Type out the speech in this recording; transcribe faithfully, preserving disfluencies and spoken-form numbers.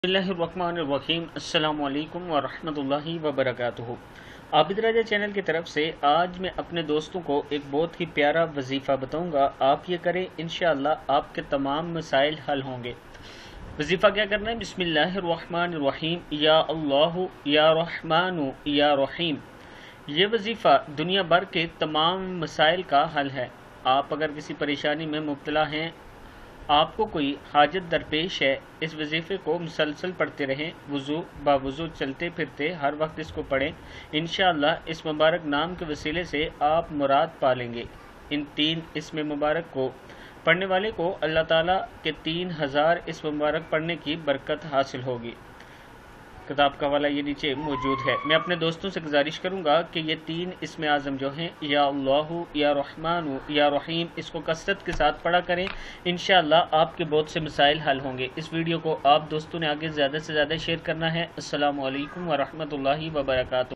बिस्मिल्लाहिर्रहमानिर्रहीम। अस्सलामु अलैकुम वरहमतुल्लाहि वबरकातुहू। आबिद राजा चैनल की तरफ से आज मैं अपने दोस्तों को एक बहुत ही प्यारा वजीफ़ा बताऊंगा। आप ये करें, इंशाअल्लाह आपके तमाम मसाइल हल होंगे। वजीफ़ा क्या करना है? बिस्मिल्लाहिर्रहमानिर्रहीम। या अल्लाहु या रहमानु या रहीम। ये वजीफ़ा दुनिया भर के तमाम मसाइल का हल है। आप अगर किसी परेशानी में मुब्तला हैं, आपको कोई हाजत दरपेश है, इस वजीफ़े को मुसलसल पढ़ते रहें। वज़ू बावज़ू चलते फिरते हर वक्त इसको पढ़ें। इंशाअल्लाह इस मुबारक नाम के वसीले से आप मुराद पा लेंगे। इन तीन इसमें मुबारक को पढ़ने वाले को अल्लाह ताला के तीन हज़ार इस मुबारक पढ़ने की बरकत हासिल होगी। किताब का हवाला ये नीचे मौजूद है। मैं अपने दोस्तों से गुजारिश करूंगा कि ये तीन इसमें आज़म जो हैं, या अल्लाहु या रहमानु या रहीम, इसको कसरत के साथ पढ़ा करें। इंशाअल्लाह आपके बहुत से मसाइल हल होंगे। इस वीडियो को आप दोस्तों ने आगे ज़्यादा से ज़्यादा शेयर करना है। अस्सलामु अलैकुम वरहमतुल्लाहि वबरकातुहू।